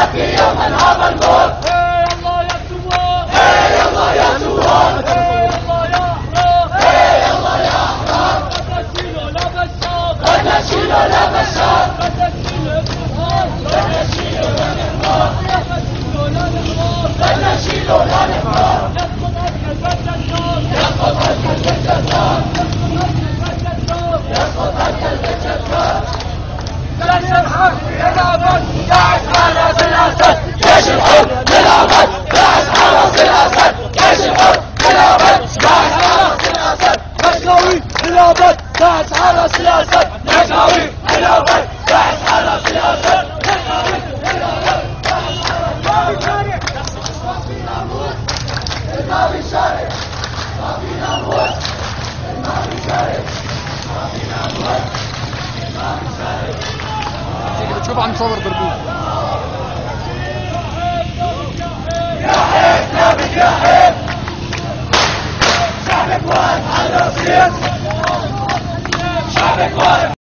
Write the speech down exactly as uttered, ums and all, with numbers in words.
نبكي يوم هذا الموت. يلا يا ثوار، يلا يا ثوار، يلا يا أحرار، قد نشيل لا بشار، قد نشيل لا بشار، قد نشيل الإرهاب، قد نشيل لا نحرار، قد نشيل لا نحرار، يسقط عنك البيت الجبار، يسقط عنك البيت الجبار. جيش الحق للأبد، داعش على راس الأسد، جيش الحر للأبد، داعش على راس الأسد، جيش الحر للأبد، داعش على راس الأسد، مشلاوي للأبد، داعش على راس الأسد، مشلاوي للأبد، داعش على راس الأسد. الماضي شارك، ما فينا موت، الماضي شارك، ما فينا موت، الماضي شارك. بتشوف عم تصور بربوش. يا حيف نابك يا حيف، شعبك واقف على الرصيف، شعبك واقف